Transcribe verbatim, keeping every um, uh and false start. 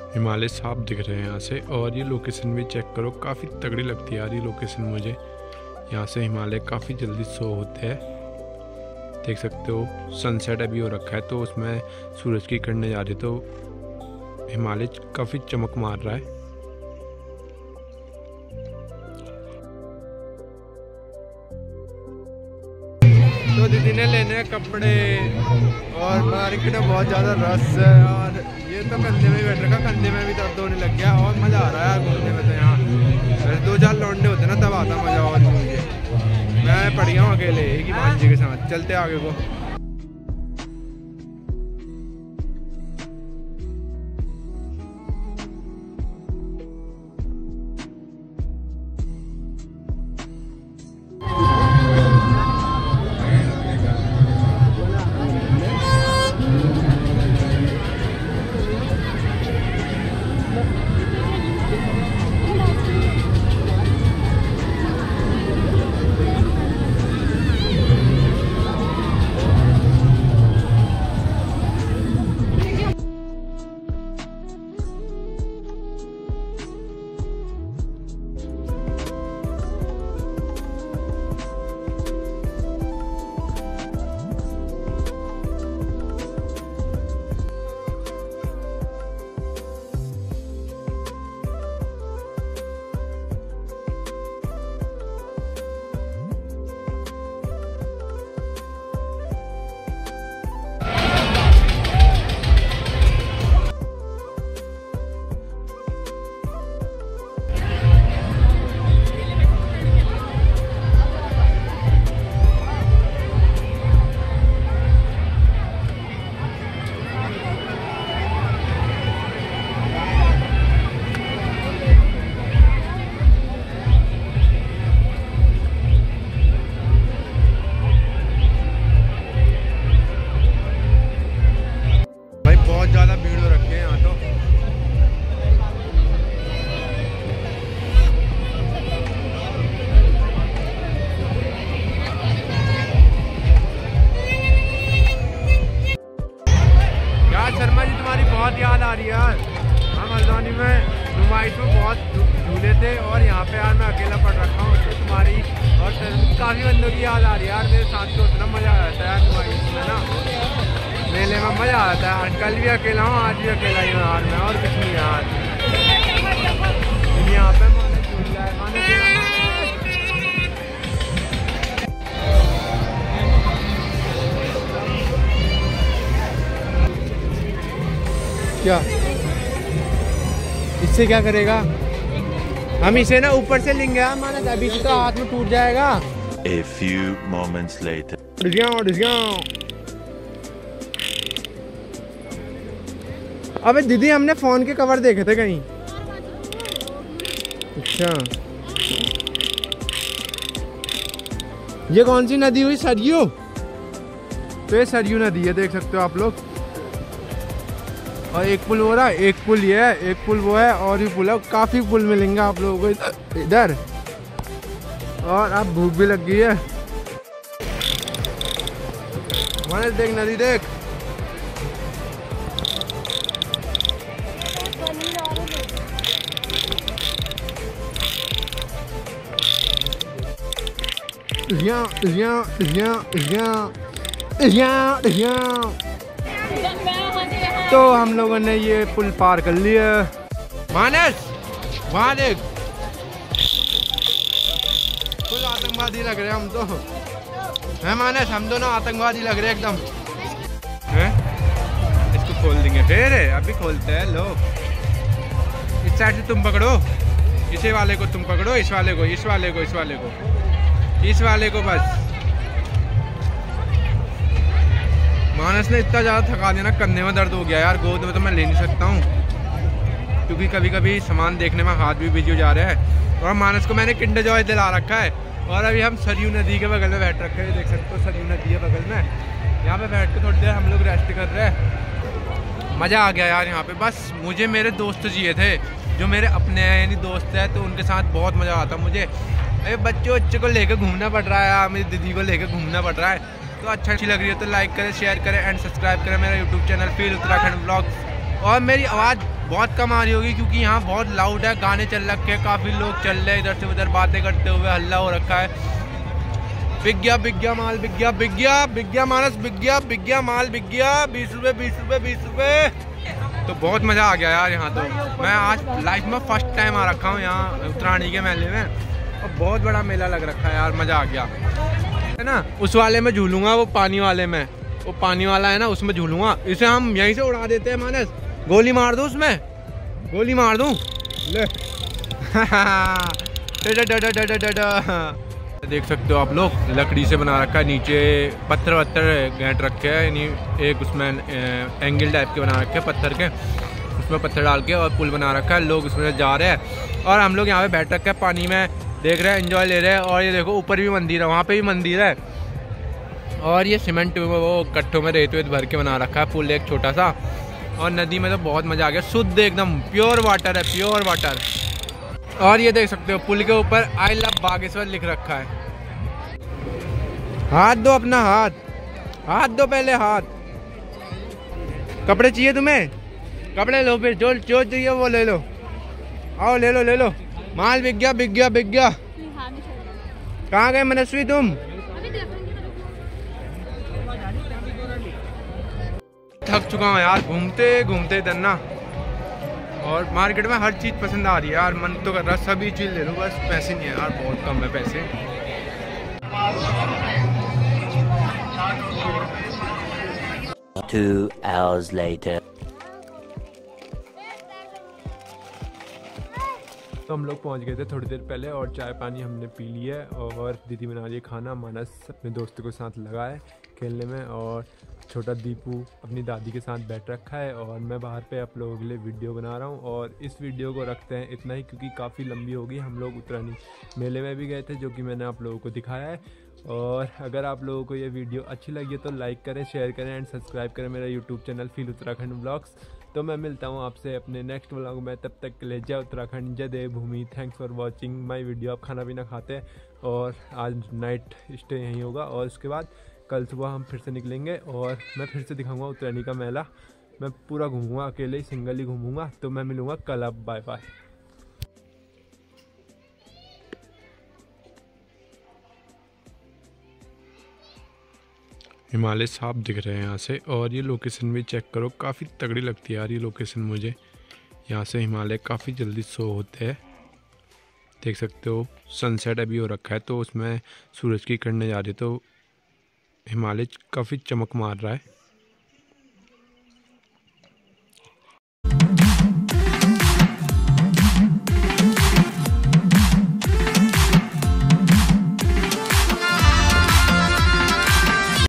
हिमालय साफ दिख रहे हैं यहाँ से। और ये लोकेशन भी चेक करो, काफ़ी तगड़ी लगती है यार ये लोकेशन मुझे। यहाँ से हिमालय काफ़ी जल्दी शो होते हैं, देख सकते हो। सनसेट अभी हो रखा है तो उसमें सूरज की किरणें जा रही, तो हिमालय काफ़ी चमक मार रहा है। तो दीदी ने लेने हैं कपड़े और मार्केट में बहुत ज़्यादा रस है। और ये तो कंधे में ही बैठ रखा, कंधे में भी दर्द होने लग गया और मज़ा आ रहा है घूमने में। तो यहाँ दो चार लौंडे होते ना तब आता मज़ा। और मुझे मैं पड़ गया हूँ अकेले एक ही मांझी के साथ। चलते आगे को। याद आ रही है यार, हम हल्द्वानी में नुमाइश में बहुत झूले थे और यहाँ पे यार मैं अकेला पड़ रखा हूँ। तो तुम्हारी और काफ़ी बंदों की याद आ रही है यार मेरे साथ। तो उतना मज़ा आ जाता है यार नुमाइश में ना, मेले में मज़ा आ जाता है। कल भी अकेला हूँ, आज भी अकेला ही हूँ यार मैं, और कुछ नहीं यार। यहाँ पे माने झूल रहा है, माने क्या इससे क्या करेगा? हम इसे ना ऊपर से लेंगे माना, अभी से तो हाथ में टूट जाएगा। A few moments later. उठ गया उठ गया। अबे दीदी हमने फोन के कवर देखे थे कहीं। अच्छा ये कौन सी नदी हुई? सरयू। तो ये सरयू नदी है, देख सकते हो आप लोग। और एक पुल हो रहा है, एक पुल ये है, एक पुल वो है, और भी पुल है। काफी पुल मिलेंगे आप लोगों को इधर। और अब भूख भी लग गई है। मानस देख नदी देख। यहाँ यहाँ यहाँ यहाँ यहाँ यहाँ तो हम लोगों ने ये पुल पार कर लिया। मानस वहाँ देख, फुल आतंकवादी लग रहे हैं हम तो, है मानस? हम दोनों आतंकवादी लग रहे हैं एकदम। हैं? इसको खोल देंगे फिर, अभी खोलते हैं। लो इस साइड से तुम पकड़ो, इसे वाले को तुम पकड़ो, इस वाले को, इस वाले को, इस वाले को, इस वाले को बस। मानस ने इतना ज़्यादा थका दिया ना, कंधे में दर्द हो गया यार। गोद में तो मैं ले नहीं सकता हूँ क्योंकि कभी कभी सामान देखने में हाथ भी बिजी हो जा रहा है। और मानस को मैंने किंडर जॉय दिला रखा है। और अभी हम सरयू नदी के बगल में बैठ रखे हैं, देख सकते हो सरयू नदी है बगल में। यहाँ पे बैठ के थोड़ी देर हम लोग रेस्ट कर रहे हैं। मज़ा आ गया यार यहाँ पे। बस मुझे मेरे दोस्त चाहिए थे जो मेरे अपने हैं, यानी दोस्त है, तो उनके साथ बहुत मज़ा आता मुझे। अरे बच्चों बच्चे को लेकर घूमना पड़ रहा है यार, मेरी दीदी को लेकर घूमना पड़ रहा है। तो अच्छा अच्छी लग रही है तो लाइक करें, शेयर करें एंड सब्सक्राइब करें मेरा YouTube channel feel Uttarakhand vlogs. और मेरी आवाज़ बहुत कम आ रही होगी क्योंकि यहाँ बहुत लाउड है, गाने चल रखे हैं, काफ़ी लोग चल रहे हैं इधर से उधर बातें करते हुए, हल्ला हो रखा है। बिक गया बिक गया माल, बिक गया बिक गया बिक गया मानस, बिक गया बिक गया माल, बिक गया बीस रुपये बीस रुपये बीस रुपये। तो बहुत मज़ा आ गया यार यहाँ। तो मैं आज लाइफ में फर्स्ट टाइम आ रखा हूँ यहाँ उत्तरायणी के मेले में, और बहुत बड़ा मेला लग रखा है यार, मज़ा आ गया है ना। उस वाले में झूलूंगा, वो पानी वाले में, वो पानी वाला है ना उसमें झूलूंगा। इसे हम यहीं से उड़ा देते हैं मानस, गोली मार दूँ उसमें, गोली मार दूँ ले। देख सकते हो आप लोग, लकड़ी से बना रखा है, नीचे पत्थर वत्थर गांठ रखे हैं, एक उसमें एंगल टाइप के बना रखे हैं पत्थर के, उसमें पत्थर डाल के और पुल बना रखा है। लोग उसमें जा रहे हैं और हम लोग यहाँ पे बैठ रखे हैं, पानी में देख रहे हैं, एंजॉय ले रहे हैं। और ये देखो ऊपर भी मंदिर है, वहाँ पे भी मंदिर है, और ये सीमेंट वो कट्ठों में रेत वेत भर के बना रखा है पुल एक छोटा सा। और नदी में तो बहुत मज़ा आ गया, शुद्ध एकदम प्योर वाटर है, प्योर वाटर। और ये देख सकते हो पुल के ऊपर आई लव बागेश्वर लिख रखा है। हाथ दो अपना, हाथ हाथ दो पहले, हाथ। कपड़े चाहिए तुम्हें, कपड़े लो फिर, जो जो चाहिए वो ले लो, आओ ले लो ले लो। माल बिक गया बिक गया बिक गया। कहाँ गए मनस्वी तुम? थक चुका हूँ यार घूमते घूमते इधर ना, और मार्केट में हर चीज़ पसंद आ रही है यार, मन तो कर रहा है सभी चीज़ ले लूँ, बस पैसे नहीं है यार, बहुत कम है पैसे। Two hours later. तो हम लोग पहुंच गए थे थोड़ी देर पहले, और चाय पानी हमने पी लिया है, और दीदी बना रही है खाना। मानस अपने दोस्तों के साथ लगा है खेलने में, और छोटा दीपू अपनी दादी के साथ बैठ रखा है, और मैं बाहर पे आप लोगों के लिए वीडियो बना रहा हूँ। और इस वीडियो को रखते हैं इतना ही क्योंकि काफ़ी लंबी होगी। हम लोग उत्तरायणी मेले में भी गए थे, जो कि मैंने आप लोगों को दिखाया है। और अगर आप लोगों को ये वीडियो अच्छी लगी तो लाइक करें, शेयर करें एंड सब्सक्राइब करें मेरा YouTube channel feel Uttarakhand blogs. तो मैं मिलता हूँ आपसे अपने नेक्स्ट व्लॉग में, तब तक के लिए जय उत्तराखंड, जय Devbhoomi. Thanks for watching my video. आप खाना पीना खाते हैं, और आज नाइट स्टे यहीं होगा, और उसके बाद कल सुबह हम फिर से निकलेंगे, और मैं फिर से दिखाऊंगा उत्तरायणी का मेला। मैं पूरा घूमूंगा, अकेले ही सिंगल ही घूमूंगा। तो मैं मिलूँगा कल, अब बाय बाय। हिमालय साफ दिख रहे हैं यहाँ से, और ये लोकेशन भी चेक करो, काफ़ी तगड़ी लगती है यार ये लोकेशन मुझे। यहाँ से हिमालय काफ़ी जल्दी शो होते हैं, देख सकते हो। सनसेट अभी हो रखा है, तो उसमें सूरज की किरणें जा रही है, तो हिमालय काफ़ी चमक मार रहा है।